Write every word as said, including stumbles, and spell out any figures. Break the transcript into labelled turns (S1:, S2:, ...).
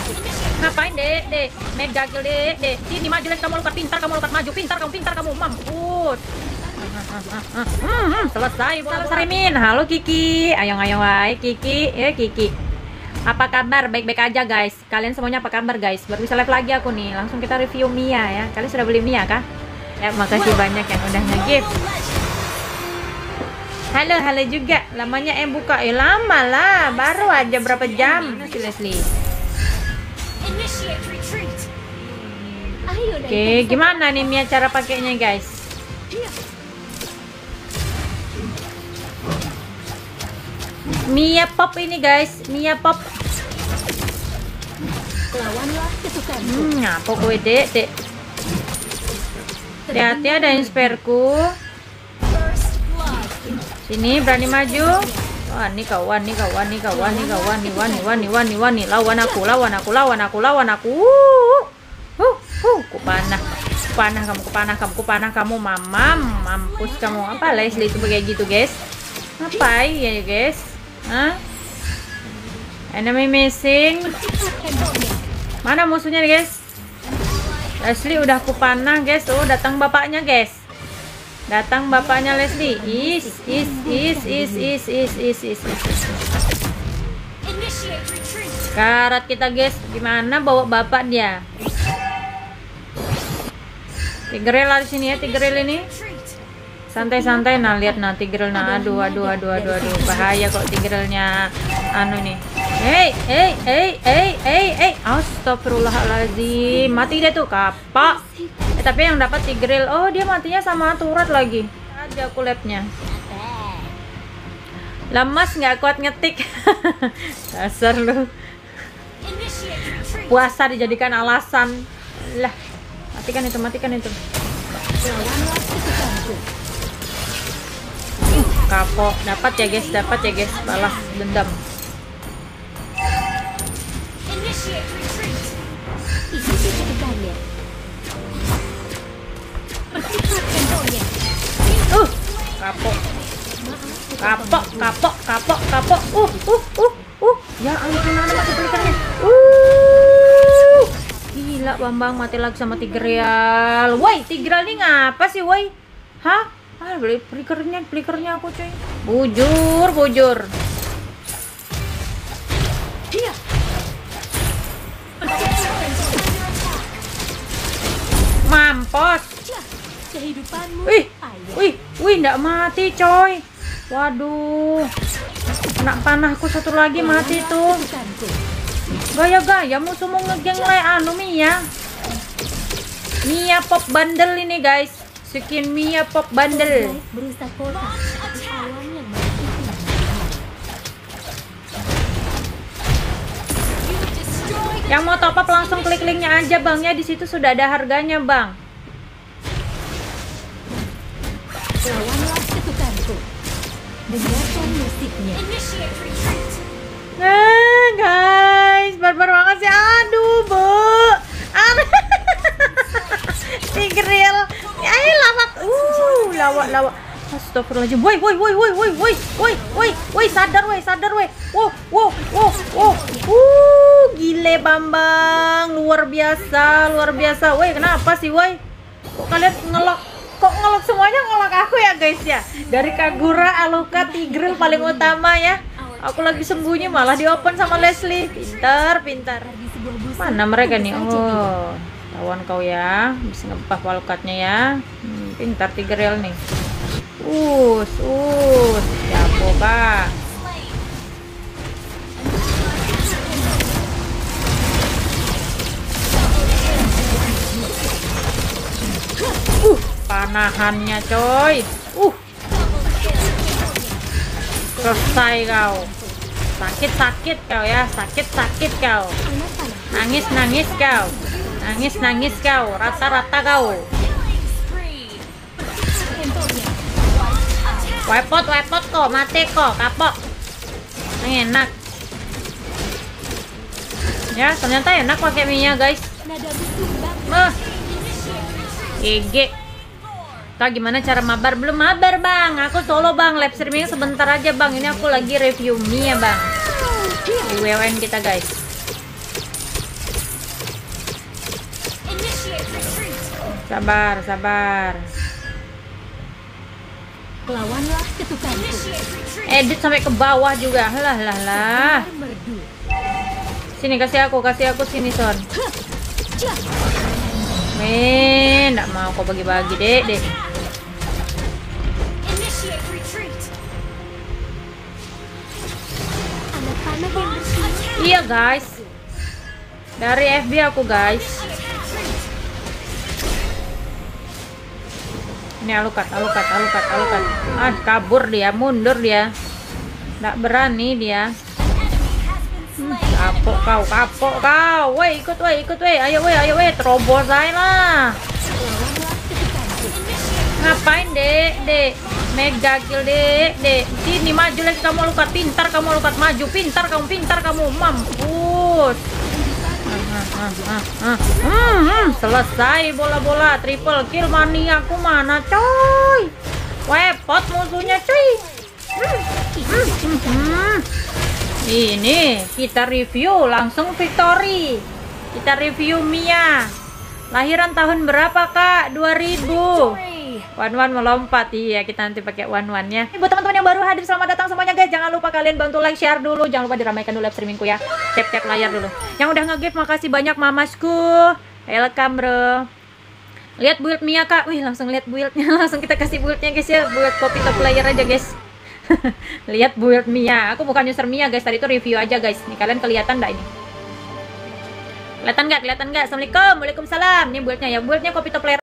S1: Ngapain dek, dek? Mega kill dek, dek. Sini maju les, kamu lukat pintar, kamu lukat maju pintar, kamu pintar, kamu mampus. Hmm, hmm, selesai. Selesai Min. Halo Kiki. Ayo ayo wae Kiki, ya Kiki. Apa kabar? Baik-baik aja guys. Kalian semuanya apa kabar guys? Baru bisa live lagi aku nih. Langsung kita review Mia ya. Kalian sudah beli Mia kah? Ya, makasih banyak yang udah nge-gift. Halo, halo juga. Lamanya em buka. Eh lama lah. Baru aja berapa jam. Si Leslie. Oke, gimana nih Mia cara pakainya guys? Mia Pop ini guys, Mia Pop. Hmm, apa kowe dek, dek? Hati-hati ada insperku. Sini berani maju. Wah, nih kawan, nih kawan, nih kawan, nih kawan, nih wani, wani, wani, wani, lawan aku, lawan aku, lawan aku, lawan aku. Huh, huh, kupanah, kupanah kamu, kupanah kamu, kupanah kamu, mamam, mampus kamu. Apa Leslie itu kayak gitu guys? Ngapain ya guys? Hah? Enemy missing. Mana musuhnya guys? Leslie udah kupanah guys. Oh, datang bapaknya guys. Datang bapaknya Leslie. Is is is is is is is is. Karat kita guys. Gimana bawa bapak dia? Tigrel di sini ya, Tigrel ini. Santai-santai nah, lihat nah Tigrel nah. Aduh aduh aduh aduh aduh. Bahaya kok Tigrelnya anu nih. Hey, hey, hey, hey, hey, hey. Astagfirullahaladzim. Mati dia tuh kapak. Eh, tapi yang dapat Tigrel. Oh, dia matinya sama turret lagi. Aja aku labnya. Lemas nggak kuat ngetik. Dasar lu. Puasa dijadikan alasan. Lah, matikan itu, matikan itu. Uh, kapok. Dapat ya guys, dapat ya guys. Balas dendam. Uh, kapok. Kapok, kapok, kapok, kapok. Uh, uh, uh, uh. Ya ampun, ada mati pelikannya. Uh. Gila, Bambang mati lagi sama Tigreal. Woi, Tigreal ini ngapa sih, woi? Hah? Ah, beli flickernya, flickernya aku cuy. Bujur, bujur. Iya. Mampus. Wih, wih, wih, nggak mati coy. Waduh, kena panahku satu lagi mati tuh. Gaya-gaya musuh mau ngegeng le anu Mia. Mia Pop bundle ini guys. Skin Mia Pop bundle. Yang mau top up langsung klik linknya aja bang ya, di situ sudah ada harganya bang. Nah guys, barbar banget sih. Aduh bu, aduh. Tigreal, ayo lawak, uh, lawak, lawak. Astagfirullahaladzim. Woi, woi, woi, woi, woi, woi, woi, woi, woi, sadar, woi, sadar, woi. Wow, wow, wow, wow. Uh, gile Bambang, luar biasa, luar biasa. Woi, kenapa sih, woi? Kok kalian ngelok? Kok ngelok semuanya ngelok aku ya, guys ya? Dari Kagura, Aluka, Tigreal paling utama ya. Aku lagi sembunyi malah di open sama Leslie. Pintar, pintar. Mana mereka nih? Oh, lawan kau ya. Bisa ngebuff walkatnya ya. Hmm, pintar Tigreal nih. Us, us, jago kak. Uh, panahannya coy. Uh, selesai kau. Sakit-sakit kau ya, sakit-sakit kau. Nangis-nangis kau. Nangis-nangis kau, rata-rata kau. Wepot, wepot kok, mati kok, kapok. Yang enak. Ya, ternyata enak pakai Mia, guys. Mah. G G. Kak, gimana cara mabar? Belum mabar, Bang. Aku solo, Bang. Live streaming sebentar aja, Bang. Ini aku lagi review Mia, Bang. Di W W N kita, guys. Sabar, sabar.
S2: Lawanlah ketukanku.
S1: Edit sampai ke bawah juga. Lah lah lah. Sini kasih aku, kasih aku sini Son. Men, enggak mau kau bagi-bagi, Dek, Dek. Iya, guys. Dari F B aku, guys. Ini alukat, alukat, alukat, alukat. Ah, kabur dia, mundur dia. Nggak berani dia. Hmm, kapok kau, kapok kau. Woi, ikut woi, ikut woi. Ayo woi, ayo woi, terobos aja lah. Ngapain, Dek? Dek, mega kill, Dek. Dek, sini maju lagi kamu alukat. Pintar kamu alukat, maju. Pintar kamu, pintar kamu. Mampus. Ah, ah, ah. Hmm, hmm, selesai bola-bola triple kill mania aku mana coy, wepot musuhnya coy. Hmm, hmm, hmm, hmm. Ini kita review langsung victory. Kita review Mia lahiran tahun berapa Kak? dua ribu. Wan Wan melompat, iya kita nanti pakai Wan Wan nya. Buat teman-teman yang baru hadir, selamat datang semuanya guys. Jangan lupa kalian bantu like, share dulu. Jangan lupa diramaikan dulu live streamingku ya. Tap-tap layar dulu. Yang udah nge-gift makasih banyak mamasku. Welcome bro. Lihat build Mia Kak. Wih langsung lihat buildnya. Langsung kita kasih buildnya guys ya. Build copy top player aja guys. Lihat build Mia. Aku bukan user Mia guys. Tadi itu review aja guys. Nih kalian kelihatan nggak ini? Kelihatan nggak? Kelihatan nggak? Assalamualaikum. Waalaikumsalam. Ini buildnya ya. Buildnya copy top player.